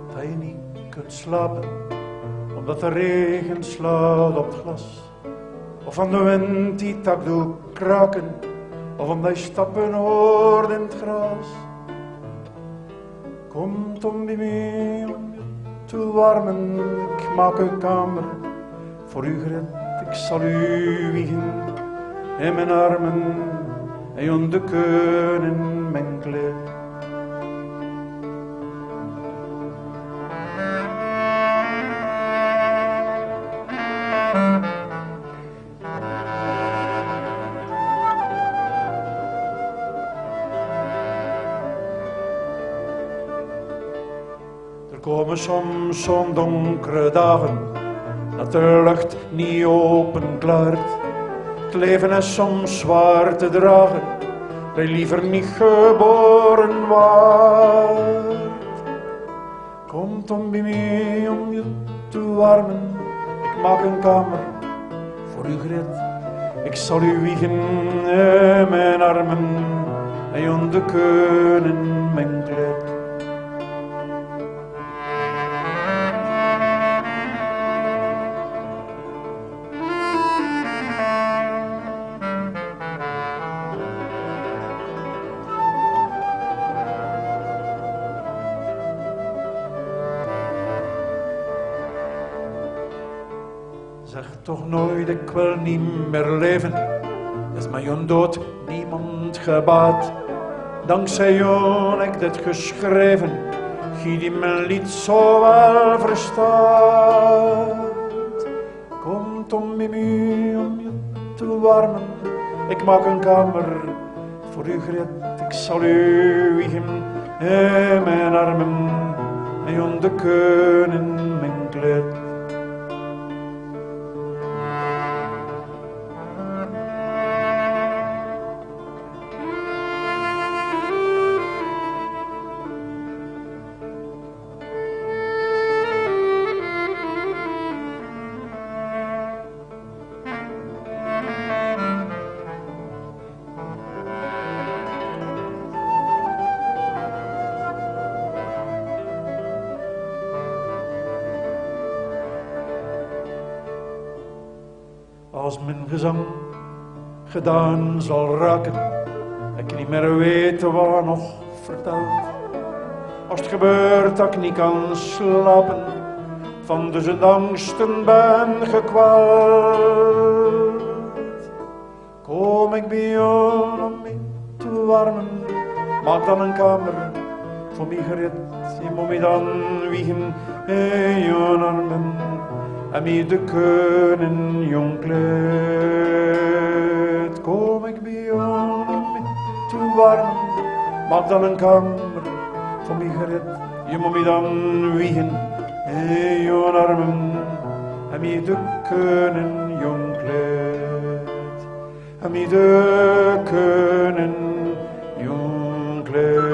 dat je niet kunt slapen, omdat de regen slaat op het glas. Of van de wind die tak doet kraken, of omdat je stappen hoort in het gras. Kom om bij mij om je te warmen, ik maak een kamer voor u gered. Ik zal u wiegen in mijn armen en onderkeunen in mijn kleed. Er komen soms zo'n donkere dagen dat de lucht niet openklaart. Het leven is soms zwaar te dragen, dat je liever niet geboren waart. Komt om bij mij om je te warmen, ik maak een kamer voor u gered. Ik zal u wiegen in mijn armen en je onderkeunen mijn kleed. Zeg toch nooit, ik wil niet meer leven. Is mijn jon dood niemand gebaat. Dankzij jon ik dit geschreven. Gie die mijn lied zo wel verstaat. Komt om bij mij om je te warmen. Ik maak een kamer voor u gered. Ik zal u wiegen in mijn armen en je onderkeunen mijn kleed. Als mijn gezang gedaan zal raken, ik niet meer weet wat nog vertelt. Als het gebeurt dat ik niet kan slapen, van de angsten ben gekweld. Kom ik bij jou om mij te warmen, maak dan een kamer voor mij gered. Je moet mij dan wiegen in je armen en mij de kunnen jong kleed. Kom ik bij jou om mij te warmen, maak dan een kamer voor mij gered. Je moet mij dan wiegen in je armen en mij de kunnen jong kleed. En mij de kunnen jong kleed.